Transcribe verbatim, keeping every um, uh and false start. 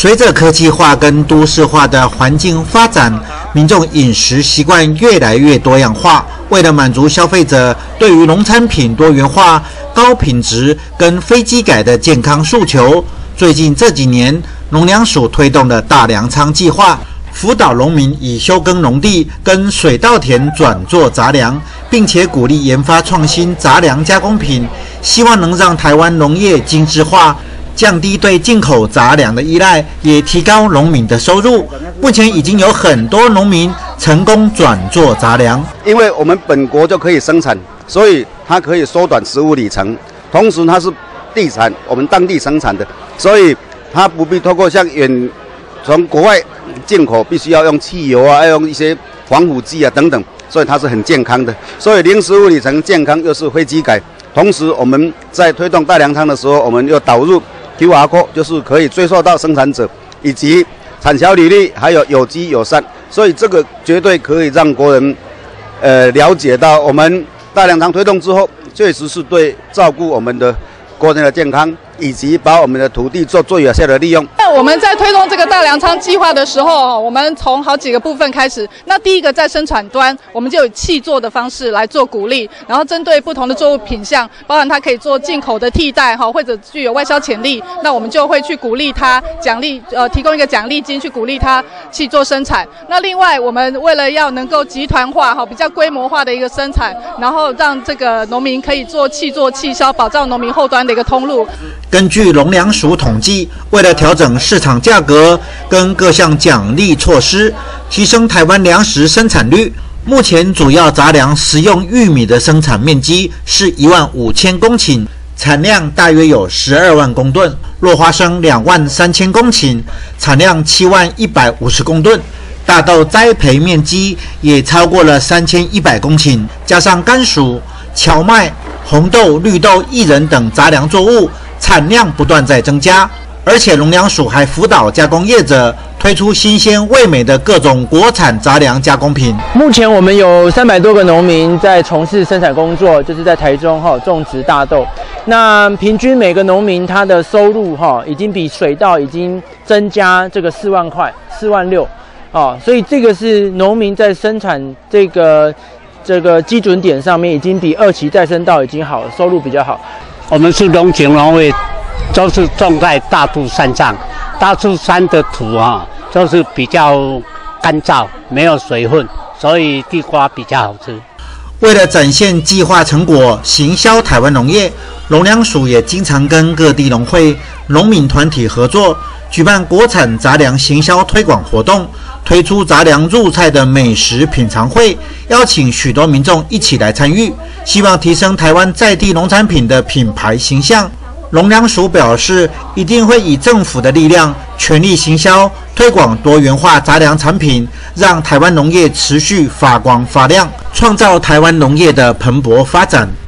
随着科技化跟都市化的环境发展，民众饮食习惯越来越多样化。为了满足消费者对于农产品多元化、高品质跟非基改的健康诉求，最近这几年，农粮署推动了大粮仓计划，辅导农民以休耕农地跟水稻田转做杂粮，并且鼓励研发创新杂粮加工品，希望能让台湾农业精致化，降低对进口杂粮的依赖，也提高农民的收入。目前已经有很多农民成功转做杂粮， 因为我们本国就可以生产，所以它可以缩短食物里程，同时它是地产，我们当地生产的，所以它不必透过像远从国外进口，必须要用汽油啊，要用一些防腐剂啊等等，所以它是很健康的。所以零食物里程健康又是非基改。同时我们在推动大粮仓的时候，我们又导入 Q R code， 就是可以追溯到生产者以及产销履历，还有有机友善，所以这个绝对可以让国人呃了解到，我们大粮仓推动之后，确实是对照顾我们的国人的健康，以及把我们的土地做最有效的利用。 那我们在推动这个大粮仓计划的时候，我们从好几个部分开始。那第一个在生产端，我们就以契作的方式来做鼓励，然后针对不同的作物品项，包含它可以做进口的替代哈，或者具有外销潜力，那我们就会去鼓励它，奖励呃提供一个奖励金去鼓励它契作生产。那另外我们为了要能够集团化哈，比较规模化的一个生产，然后让这个农民可以做契作契销，保障农民后端的一个通路。 根据农粮署统计，为了调整市场价格跟各项奖励措施，提升台湾粮食生产率，目前主要杂粮食用玉米的生产面积是一万五千公顷，产量大约有十二万公吨；落花生两万三千公顷，产量七万一百五十公吨；大豆栽培面积也超过了三千一百公顷，加上甘薯、荞麦、红豆、绿豆、薏仁等杂粮作物，产量不断在增加。而且农粮署还辅导加工业者推出新鲜味美的各种国产杂粮加工品。 目前我们有三百多个农民在从事生产工作，就是在台中哈种植大豆。那平均每个农民他的收入哈已经比水稻已经增加这个四万块，四万六啊，所以这个是农民在生产这个这个基准点上面已经比二期再生稻已经好了，收入比较好。 我们是农情农会。都是种在大肚山上，大肚山的土啊，就是比较干燥，没有水分，所以地瓜比较好吃。 为了展现计划成果，行销台湾农业，农粮署也经常跟各地农会、农民团体合作，举办国产杂粮行销推广活动，推出杂粮入菜的美食品尝会，邀请许多民众一起来参与，希望提升台湾在地农产品的品牌形象。农粮署表示，一定会以政府的力量，全力行销推广多元化杂粮产品，让台湾农业持续发光发亮，创造台湾农业的蓬勃发展。